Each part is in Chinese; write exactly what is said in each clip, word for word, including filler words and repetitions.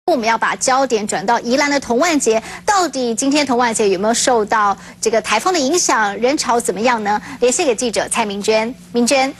我们要把焦点转到宜兰的童万节，到底今天童万节有没有受到这个台风的影响？人潮怎么样呢？连线给记者蔡明娟，明娟。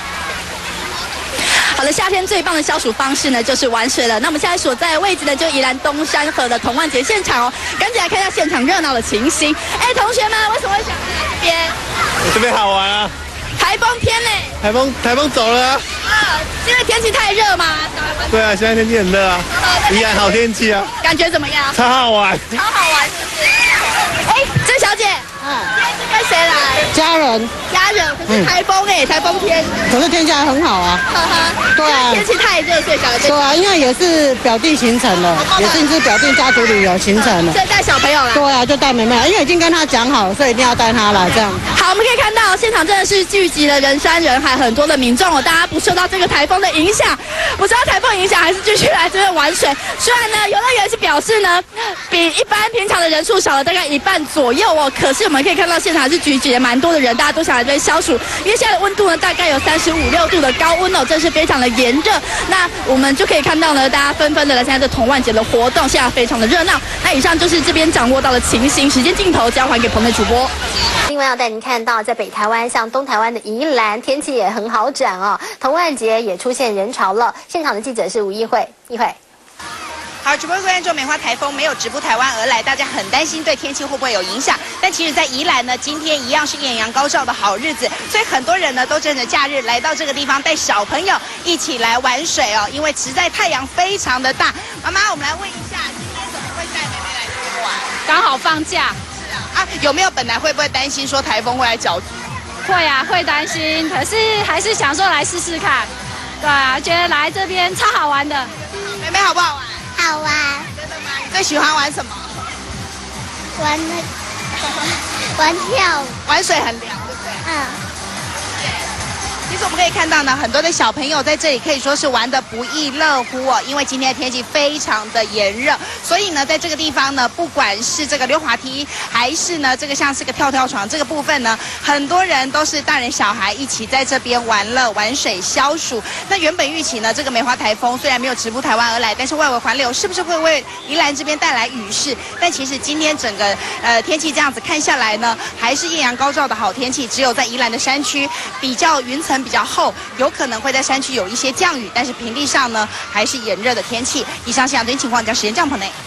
好的，夏天最棒的消暑方式呢，就是玩水了。那我们现在所在的位置呢，就宜兰东山河的童万节现场哦，赶紧来看一下现场热闹的情形。哎，同学们，为什么会想来这边？ 这边好玩啊！ 台风天嘞！ 台风台风走了啊！ 啊，因为天气太热嘛。 对啊，现在天气很热啊，宜兰好天气啊， 感觉怎么样？ 超好玩， 超好玩，是不是？哎，郑小姐，嗯，今天是跟谁来？ 家人。 家人，可是台风哎、欸，台风天， 可是天气还很好啊。 哈哈， 对啊， 天气太热，所以想来这。 对啊，因为也是表弟行程了，也是是表弟家族旅游行程了。 所以带小朋友来。 对啊，就带妹妹来，因为已经跟他讲好，所以一定要带她来这样。 好，我们可以看到现场真的是聚集了人山人海，很多的民众哦，大家不受到这个台风的影响，不受到台风影响，还是继续来这边玩水。虽然呢，游乐园是表示呢，比一般平常的人数少了大概一半左右哦，可是我们可以看到现场还是聚集了蛮多的人，大家都想来这边消暑。 因为现在的温度呢，大概有三十五六度的高温哦，真是非常的炎热。那我们就可以看到呢，大家纷纷的来参加这童万节的活动，现在非常的热闹。那以上就是这边掌握到的情形，时间镜头交还给棚内主播。 另外要带您看到，在北台湾，像东台湾的宜兰，天气也很好转哦，童万节也出现人潮了。现场的记者是吴一慧，一慧。 好，直播观众，梅花台风没有直扑台湾而来，大家很担心对天气会不会有影响。但其实，在宜兰呢，今天一样是艳阳高照的好日子，所以很多人呢都趁着假日来到这个地方，带小朋友一起来玩水哦。因为实在太阳非常的大。妈妈，我们来问一下，今天怎么会带妹妹来这边玩？ 刚好放假。 是啊，啊，有没有本来会不会担心说台风会来搅局？ 会啊，会担心，可是还是想说来试试看。对啊，觉得来这边超好玩的。 妹妹好不好玩？ 好玩， 真的吗？你最喜欢玩什么？ 玩那玩跳舞， 玩水很凉，对不对？ 嗯。 其实我们可以看到呢，很多的小朋友在这里可以说是玩得不亦乐乎哦，因为今天的天气非常的炎热，所以呢，在这个地方呢，不管是这个溜滑梯，还是呢这个像是个跳跳床这个部分呢，很多人都是大人小孩一起在这边玩乐、玩水、消暑。那原本预期呢，这个梅花台风虽然没有直扑台湾而来，但是外围环流是不是会为宜兰这边带来雨势？但其实今天整个呃天气这样子看下来呢，还是艳阳高照的好天气，只有在宜兰的山区比较云层 比较厚，有可能会在山区有一些降雨，但是平地上呢还是炎热的天气。以上现场最新情况，将时间帐篷内。